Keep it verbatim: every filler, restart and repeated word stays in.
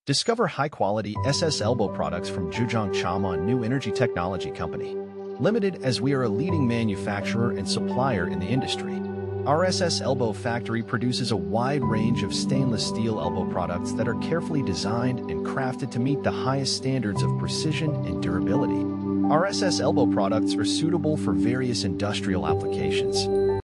Discover high-quality S S elbow products from Zhejiang Changan New Energy Technology Company. Limited, as we are a leading manufacturer and supplier in the industry. Our S S elbow factory produces a wide range of stainless steel elbow products that are carefully designed and crafted to meet the highest standards of precision and durability. Our S S elbow products are suitable for various industrial applications,